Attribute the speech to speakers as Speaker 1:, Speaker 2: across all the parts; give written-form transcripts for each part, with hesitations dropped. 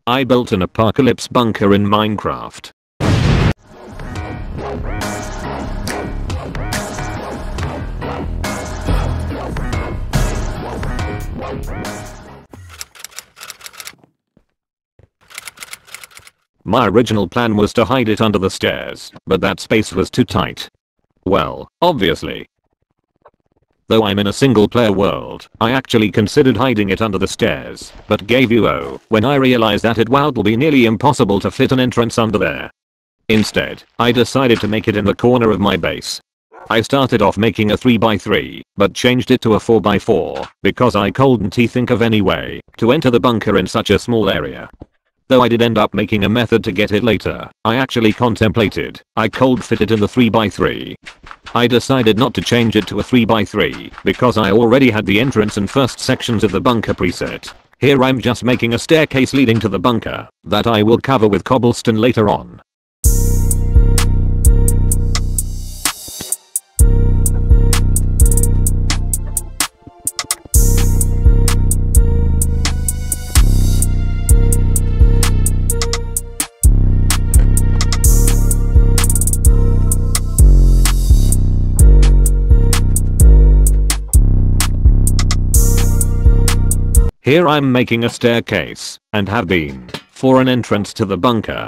Speaker 1: I built an apocalypse bunker in Minecraft. My original plan was to hide it under the stairs, but that space was too tight. Well, obviously. Though I'm in a single player world, I actually considered hiding it under the stairs, but gave up when I realized that it would be nearly impossible to fit an entrance under there. Instead, I decided to make it in the corner of my base. I started off making a 3x3, but changed it to a 4x4, because I couldn't think of any way to enter the bunker in such a small area. Though I did end up making a method to get it later, I actually contemplated I could fit it in the 3x3. I decided not to change it to a 3x3 because I already had the entrance and first sections of the bunker preset. Here I'm just making a staircase leading to the bunker that I will cover with cobblestone later on. Here I'm making a staircase, and have been, for an entrance to the bunker.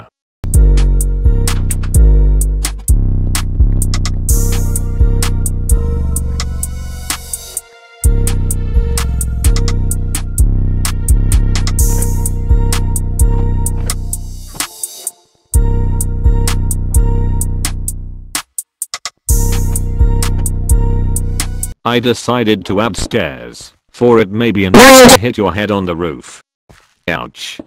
Speaker 1: I decided to add stairs. For it may be an to hit your head on the roof. Ouch.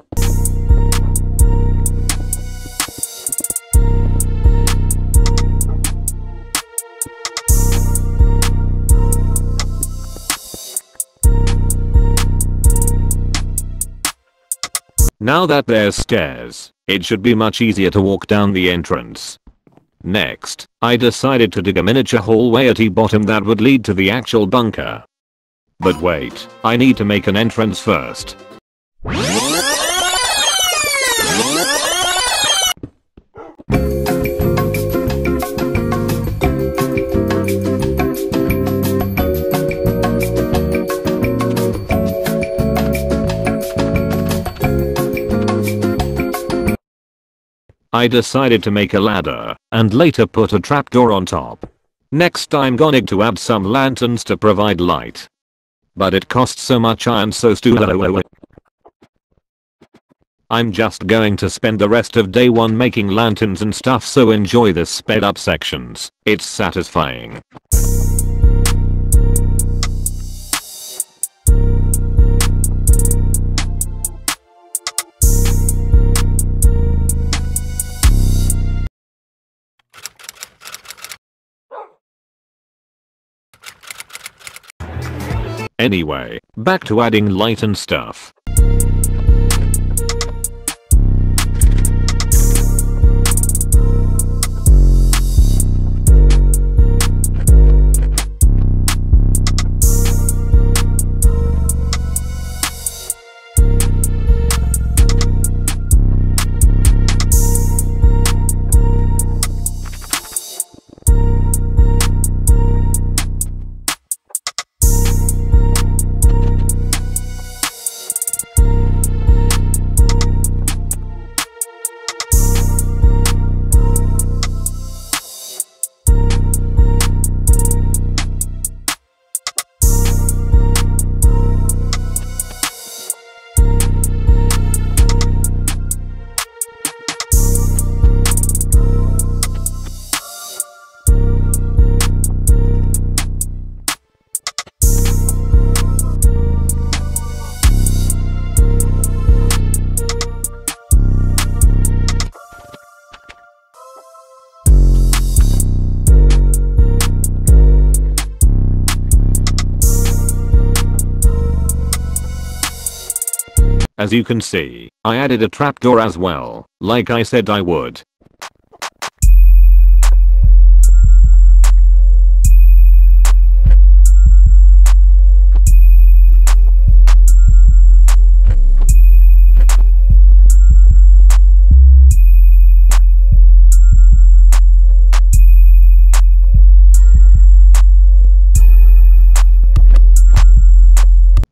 Speaker 1: Now that there's stairs, it should be much easier to walk down the entrance. Next, I decided to dig a miniature hallway at the bottom that would lead to the actual bunker. But wait, I need to make an entrance first. I decided to make a ladder, and later put a trapdoor on top. Next I'm going to add some lanterns to provide light. But it costs so much iron, so I'm just going to spend the rest of day 1 making lanterns and stuff, so enjoy this sped up sections. It's satisfying. Anyway, back to adding light and stuff. As you can see, I added a trapdoor as well, like I said I would.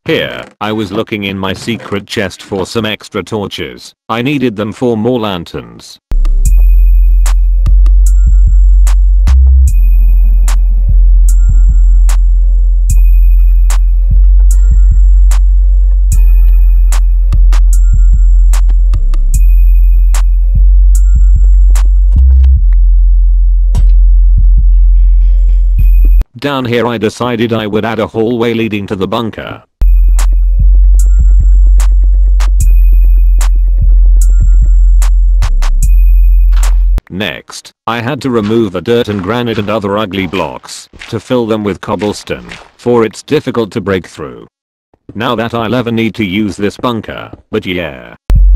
Speaker 1: Here, I was looking in my secret chest for some extra torches. I needed them for more lanterns. Down here I decided I would add a hallway leading to the bunker. Next, I had to remove the dirt and granite and other ugly blocks to fill them with cobblestone, for it's difficult to break through. Now that I'll ever need to use this bunker, but yeah.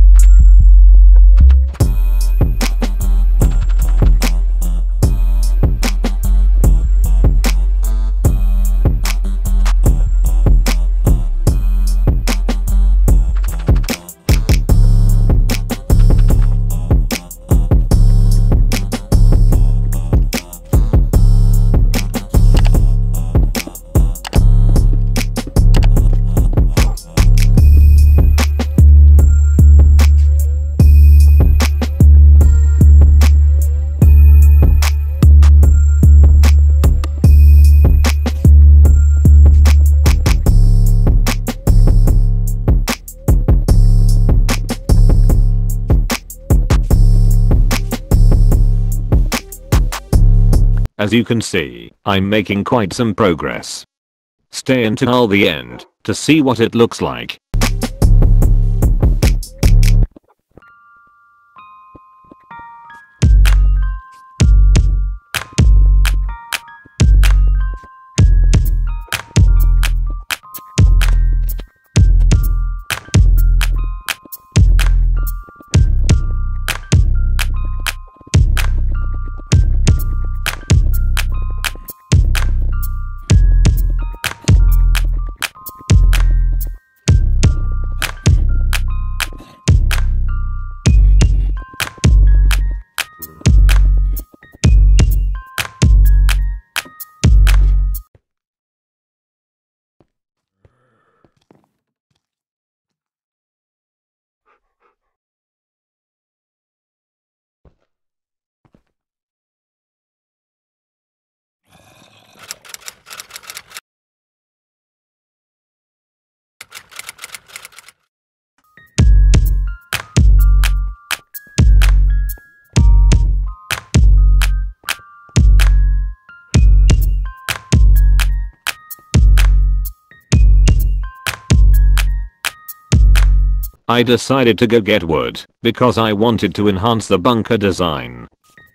Speaker 1: As you can see, I'm making quite some progress. Stay until the end to see what it looks like. I decided to go get wood because I wanted to enhance the bunker design.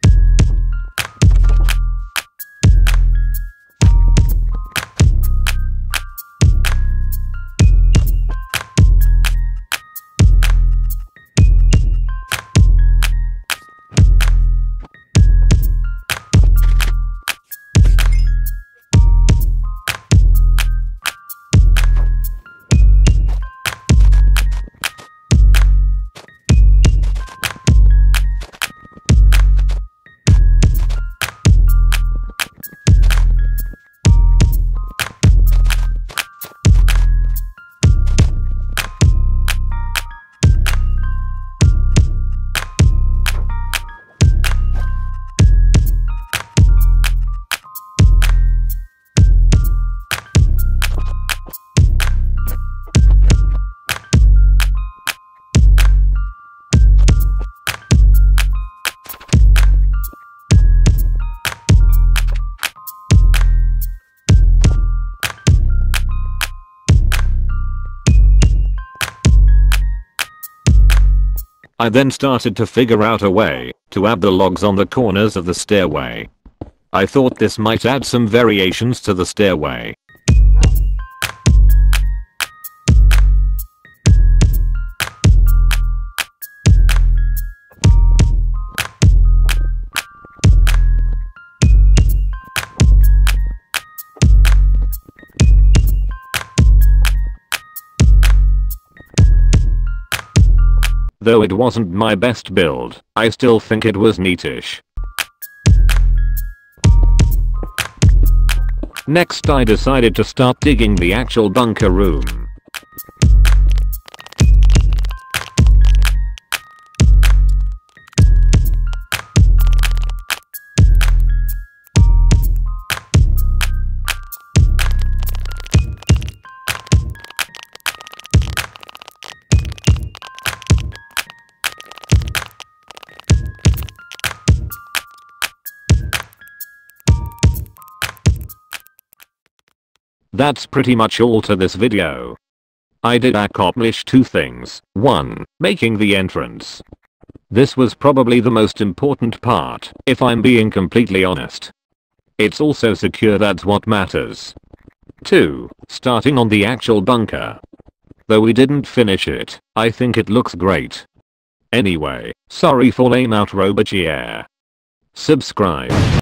Speaker 1: I then started to figure out a way to add the logs on the corners of the stairway. I thought this might add some variations to the stairway. Though it wasn't my best build, I still think it was neatish. Next I decided to start digging the actual bunker room. That's pretty much all to this video. I did accomplish 2 things. 1. Making the entrance. This was probably the most important part, if I'm being completely honest. It's also secure, that's what matters. 2. Starting on the actual bunker. Though we didn't finish it, I think it looks great. Anyway, sorry for lame outro, but yeah. Subscribe.